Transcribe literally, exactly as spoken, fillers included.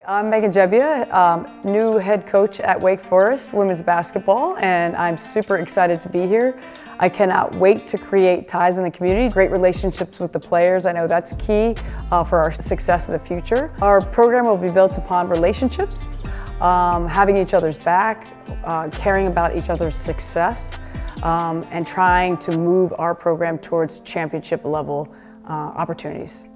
I'm Gebbia, um, new head coach at Wake Forest women's basketball, and I'm super excited to be here. I cannot wait to create ties in the community, great relationships with the players. I know that's key uh, for our success in the future. Our program will be built upon relationships, um, having each other's back, uh, caring about each other's success, um, and trying to move our program towards championship level uh, opportunities.